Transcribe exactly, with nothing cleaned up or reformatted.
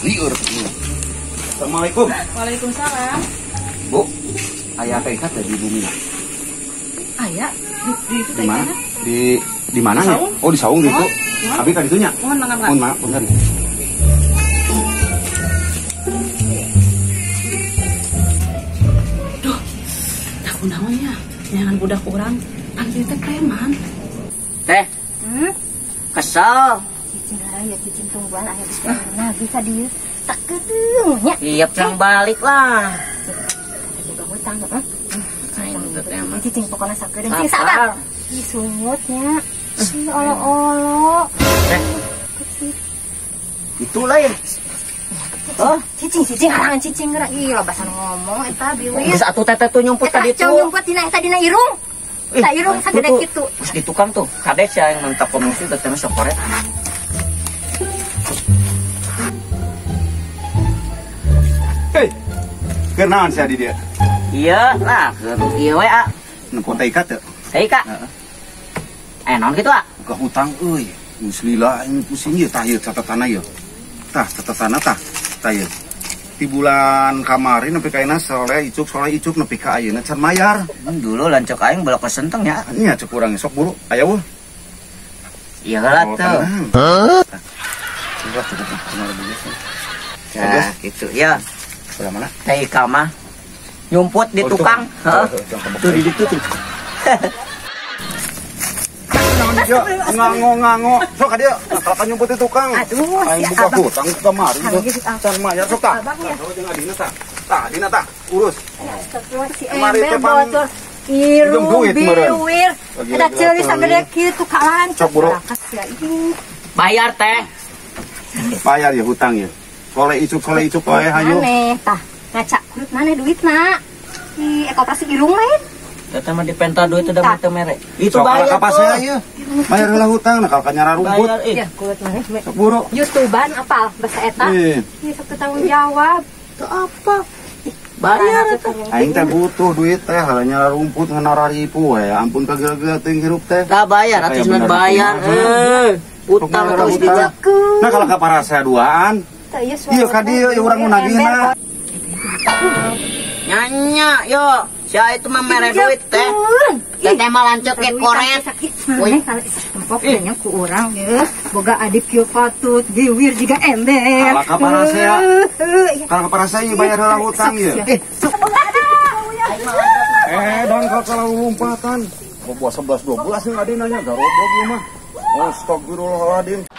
liur. Assalamualaikum. Waalaikumsalam. Bu, ayah teh ikat di bumi. Ayah di di Di mana? Di di mana nih? Oh, di saung gitu. Abi ka ditunya. Mohon mangga mangga. Mohon maaf, punten. Duh, dah kunaonnya. Jangan budak orang. Panggil teh preman. Teh, Hmm? kesel. Cicing lah ya cicing tungguan ayah bisa lagi ka dieu. Tak kedeung nya. Iya, pulang balik lah. Boga hutang heeh. Aing teh teh mah. Cicing pokona sakedeung Lapar. cing sabar. Ih sungutnya. Si olo-olo. Teh, itu lain. Oh, Cicing cicing harangan cicing geura. Ih lobasan ngomong eta biwir. geus atuh teh teh tuh nyumput ka Eta ditu. cong nyumput dina eta dina irung. Eta irung sagede kitu. Terus di tukang tuh, kades ya yang mantap komisi teh teh sokore. Hei. Keur naon sia di dia? Iya lah, keur ieu we a. Nempo teh ikat teh. Hei Kak. Eh, naon kitu a? Buka hutang euy. Geus lila ini pusing ieu tah ieu catatanna ieu. Tah catatanna tah. Tah ieu. Di bulan kemarin nepi ka ayeuna soleh icuk soleh icuk nepi ka ayeuna can mayar. Hmm, dulu lancok aing belok ke senteng ya. Nya cek urang sok buru. Aya weuh. Iya lah Oh, tuh. tenang. Hah? Coba coba kenal dulu sih. Ya, gitu ya. Sebelah mana? Teh Ika mah nyumput di Oh, tukang. tukang. Heeh. Oh, tukang. Tuh di ditu tuh. Yo, ngango-ngango. Sok ka dieu. Kalau nyumput di tukang. Aduh, si Aing buka abang. hutang kemarin Abang tuh. gitu, ah. Can mayar sok tah. Abang ya. Tah, jeung adina tah. Tah, adina tah. Urus. Astagfirullah si Kemarin ember teh pan- botol Pinjam irung duit meureun. biwir. Lagi Ada lagi ceulis apa sagede lagi? kitu kalan. Cok, bro. Ya ini. Bayar teh. Bayar ya hutang ya. Soleh icuk soleh icuk wae hayu. Maneh tah ngaca kurut maneh duitna. Di koperasi irung lain. Eta mah dipenta duit udah Tak. mete mere. Itu Sok bayar apa tuh. saya ieu? Bayar heula hutang nah kalau nyara rumput. Bayar ih. Ya kurut maneh we. Sok buru. YouTubean apal bahasa eta. Eh, Ini sok tanggung jawab. Itu apa? Bayar eta. aing teh butuh duit teh heula nyara rumput ngan ribu we. Ampun kagel-gel teuing hirup teh. Dah bayar atuh Kayak cenah bener bayar. bener. Eh, utang Sok terus bayar dijak. hutang. Nah kalau ka parasa duaan, Teu ieu iya ka dieu ieu urang nu nagihna. Nyanya yo. Sia itu mah mere duit teh. Teh teh mah lancet ke koret. Maneh kalau isa tempok nya ku urang ya. Boga adik kieu patut biwir jiga ember. Ala ka parasa ya. Kalau ka parasa ieu bayar heula hutang ieu. Eh, sok Eh, dan kalau lompatan. Bawa sebelas dua belas yang adinanya garoblok ieu mah. Astagfirullahaladzim.